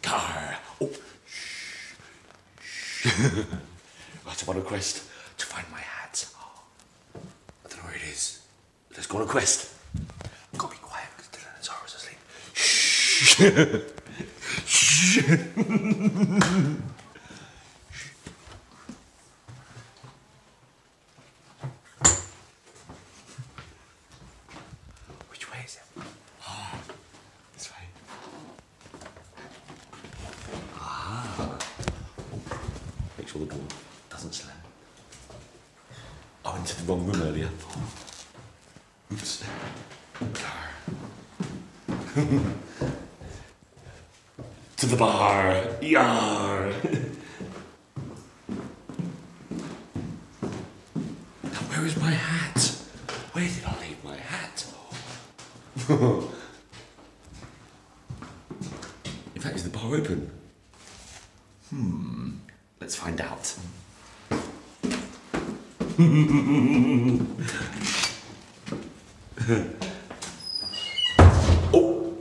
Yar. Oh, shh. Right, I'm on a quest to find my hat. Oh, I don't know where it is. Let's go on a quest. I've got to be quiet because Dylan and Zara's asleep. Shh. Which way is it? Oh, this way. Make sure the door doesn't slam. I went to the wrong room earlier. Oops. To the bar. Yar. Now, where is my hat? Where did I leave my hat? In fact, is the bar open? Let's find out. Oh!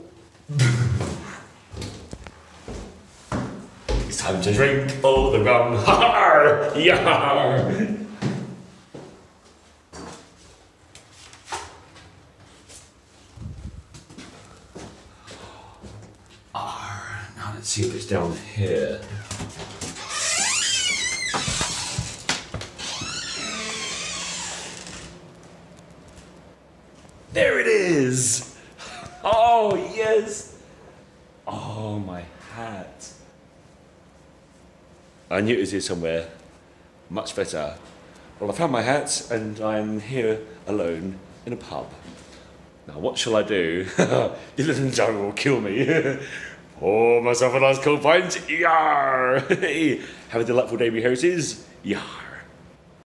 It's time to drink all the rum. Har! Yar! Now let's see if it's down here. There it is! Oh, yes! Oh, my hat. I knew it was here somewhere. Much better. Well, I found my hat and I'm here alone in a pub. Now, what shall I do? Dylan and Zara will kill me. Pour myself a nice cold pint. Yar! Have a delightful day, me hoses. Yar!